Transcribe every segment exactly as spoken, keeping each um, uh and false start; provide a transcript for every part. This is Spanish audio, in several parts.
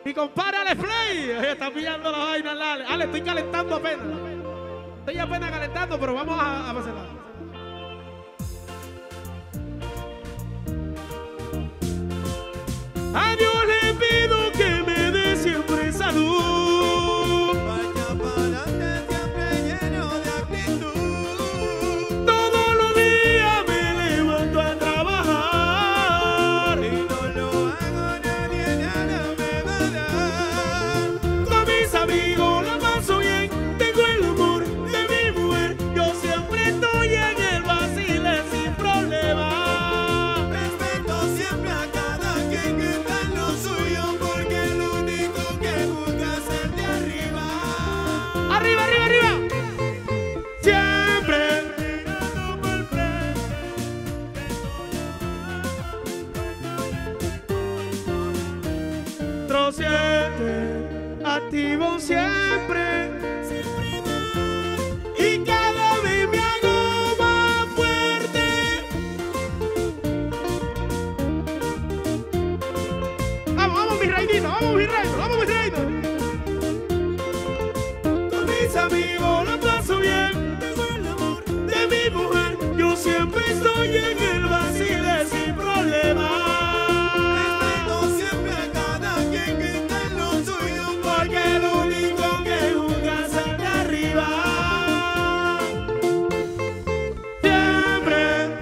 Mi compadre Ale Play. Está pillando la vaina, Ale. Ale, estoy calentando apenas. Estoy apenas calentando, pero vamos a, a pasarla. A Dios le pido que me dé siempre salud. Vaya para adelante siempre lleno de actitud. Todos los días me levanto a trabajar. Si no lo hago nadie nada me va a dar. Con mis amigos la paso bien. Tengo el amor de mi mujer. Yo siempre estoy en el vacile sin problema. Respeto siempre a cada quien que está en lo suyo, porque el único que busca es el de arriba. Arriba, arriba, arriba. Siempre. Mirando por frente. Trociente, activo siempre. Y cada vez me hago más fuerte. Vamos, vamos, mi reinita, vamos, mi reina, vamos, mi reina. Con mis amigos la paso bien. Tengo el amor de mi mujer. Yo siempre estoy en el vacile sin problema. Respeto siempre a cada quien que está en lo suyo, Porque el único que juzga es el de arriba. Siempre.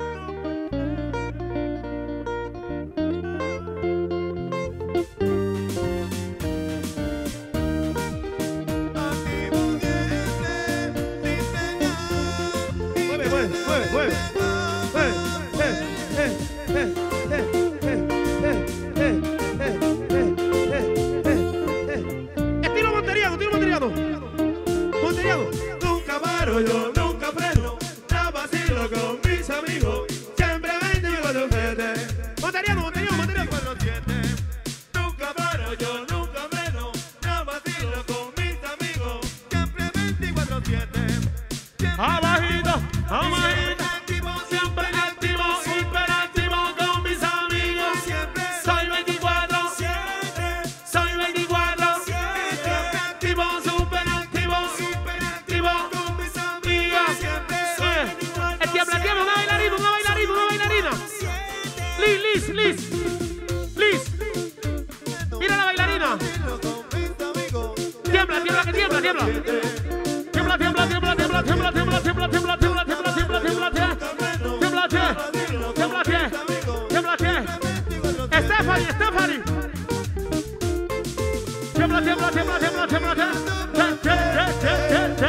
activo siempre, sin señal. Mueve, mueve, mueve, mueve. Eh, eh, eh, eh, eh, eh, eh, eh, eh, eh, eh, eh. Estilo monteriano, estilo monteriano. Monteriano. Nunca paro yo, nunca freno. La vacilo con mis amigos. Siempre veinticuatro siete. Monteriano, monteriano, monteriano. Nunca paro yo, nunca freno. La vacilo con mis amigos. Siempre veinticuatro siete. Abajito, abajito. Activo, Siempre activo, hiperactivo con mis amigos. siempre Soy veinticuatro, soy veinticuatro. Activo, super activo, hiperactivo con mis amigos. siempre Eh, El tiembla, tiembla, una bailarina, una bailarina, una bailarina. Liz, Liz, Liz, Liz. Mira la bailarina. con mis amigos. Tiembla, tiembla, que tiembla, tiembla. Tiembla, tiembla, tiembla, tiembla, tiembla, tiembla, tiembla, tiembla, tiembla, tiembla, tiembla, tiembla, tiembla, tiembla, tiembla, tiembla, Stephanie, Stephanie. Tiembla, tiembla, tiembla, tiembla, tiembla, tiembla.